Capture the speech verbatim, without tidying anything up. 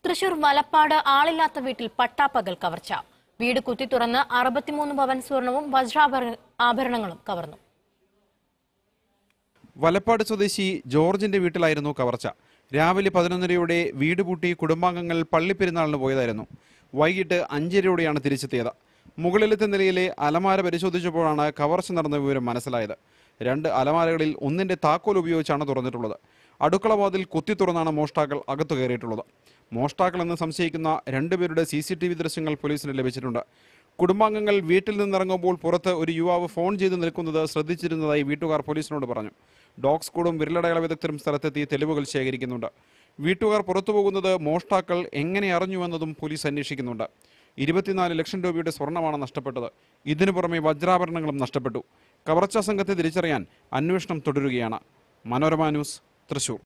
തൃശൂർ വലപ്പാട് ആളില്ലാത്ത വീട്ടിൽ പട്ടാപ്പകൽ കവർച്ച. വീട് കുത്തി തുറന്ന് അറുപത്തിമൂന്ന് പവൻ സ്വർണവും വജ്രാഭരണങ്ങളും കവർന്നു. വലപ്പാട് സ്വദേശി ജോർജിന്റെ വീട്ടിലായിരുന്നു കവർച്ച. രാവിലെ പതിനൊന്നരയോടെ വീട് പൂട്ടി കുടുംബാംഗങ്ങൾ പള്ളിപ്പെരുന്നാളിന് പോയതായിരുന്നു. വൈകിട്ട് അഞ്ചരയോടെയാണ് തിരിച്ചെത്തിയത്. മുകളിലത്തെ നിലയിലെ അലമാര പരിശോധിച്ചപ്പോഴാണ് കവർച്ച നടന്ന വിവരം മനസ്സിലായത്. രണ്ട് അലമാരകളിൽ ഒന്നിന്റെ താക്കോൽ ഉപയോഗിച്ചാണ് തുറന്നിട്ടുള്ളത്. അടുക്കളവാതിൽ കുത്തി തുറന്നാണ് മോഷ്ടാക്കൾ അകത്തു കയറിയിട്ടുള്ളത്. മോഷ്ടാക്കൾ എന്ന് സംശയിക്കുന്ന രണ്ടുപേരുടെ സി സി ടി വി ദൃശ്യങ്ങൾ പോലീസിന് ലഭിച്ചിട്ടുണ്ട്. കുടുംബാംഗങ്ങൾ വീട്ടിൽ നിന്നിറങ്ങുമ്പോൾ പുറത്ത് ഒരു യുവാവ് ഫോൺ ചെയ്ത് നിൽക്കുന്നത് ശ്രദ്ധിച്ചിരുന്നതായി വീട്ടുകാർ പോലീസിനോട് പറഞ്ഞു. ഡോഗ് സ്ക്വാഡും വിരലടയാള വിദഗ്ധരും സ്ഥലത്തെത്തി തെളിവുകൾ ശേഖരിക്കുന്നുണ്ട്. വീട്ടുകാർ പുറത്തു പോകുന്നത് മോഷ്ടാക്കൾ എങ്ങനെ അറിഞ്ഞുവെന്നതും പോലീസ് അന്വേഷിക്കുന്നുണ്ട്. ഇരുപത്തിനാല് ലക്ഷം രൂപയുടെ സ്വർണ്ണമാണ് നഷ്ടപ്പെട്ടത്. ഇതിനു പുറമെ വജ്രാഭരണങ്ങളും നഷ്ടപ്പെട്ടു. കവർച്ചാ സംഘത്തെ തിരിച്ചറിയാൻ അന്വേഷണം തുടരുകയാണ്. മനോരമ ന്യൂസ്, തൃശൂർ.